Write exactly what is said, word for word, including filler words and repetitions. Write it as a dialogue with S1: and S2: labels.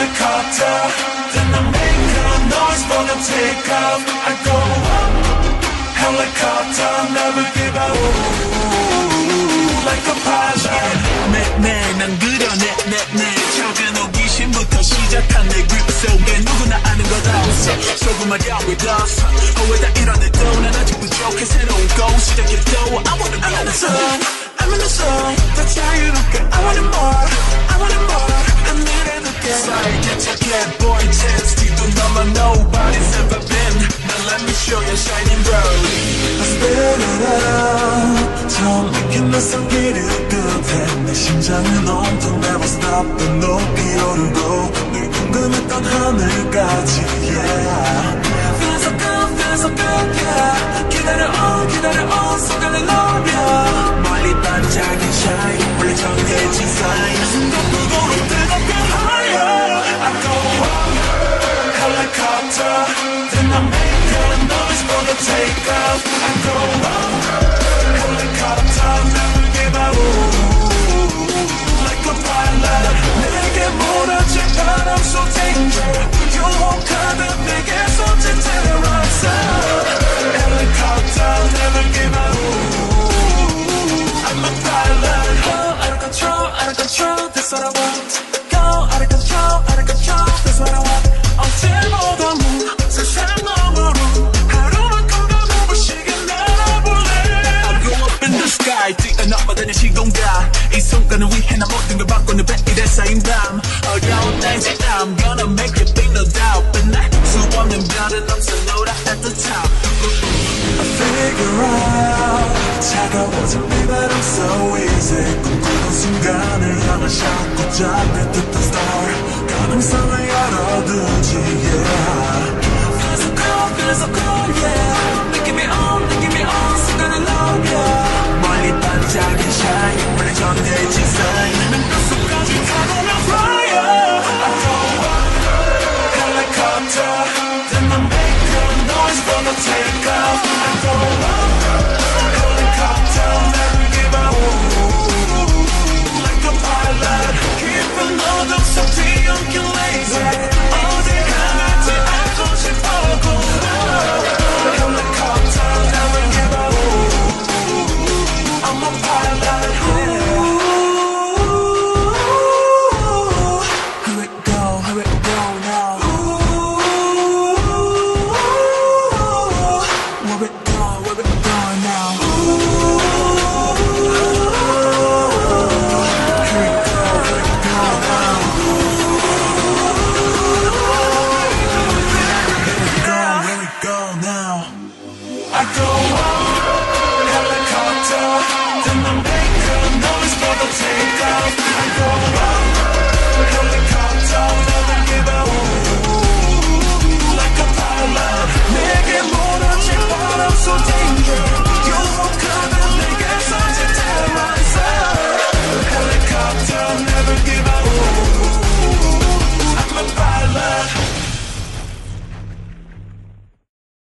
S1: helicopter, then I make a noise for the takeoff. I go up, helicopter, never give up. Ooh, like a pilot.
S2: 매매 난 그려 내내내 작은 호기심부터 시작한 내 grip 속에 누구나 아는 것 없어 소금만 양이 떴어 왜 다 이러네도 난 아직 부족해 새로운 go 시작해도 I wanna be in the zone I'm in the zone 더 자유롭게 I want it more I want it more 하늘에 높게 살게 착해 boy chance 뒤도 넘어 nobody's ever been Now let me show you shining road
S1: I spit it out 처음 느낀 낯선 길을 끝에 내 심장은 온통 never stop 더 높이 오르고 늘 궁금했던 하늘까지 yeah Feel so good, feel so good yeah 기다려온 기다려온 순간을 노려
S2: 멀리 반짝인 shine 원래 정해진 sign
S1: 순간적으로 뜨겁게 higher I go up helicopter then I make a noise for the takeoff I go up helicopter never give up like a pilot 내게 몰아친 바람 so danger 유혹하듯 내게서 terrorize helicopter never give up I'm a pilot go out of control out of control that's what I want go out of control out of control that's what I want 언제보다 뭐 세상 너머로 하루만큼 더 눈부시게 날아볼래
S2: I go up in the sky 뛰어넘어다니는 시공간 이 순간을 위해 나 모든 걸 바꾸는 백일의 쌓인 밤 어려운 날씨 I'm gonna make it big no doubt But 날 수없는 별은 없어 노라 at the top
S1: I figure out 차가워진 비바람 so easy 꿈꾸던 순간을 향한 샷 붙잡힐 듯한 star 가능성을 열어두지 yeah Feel so cool, feel so cool yeah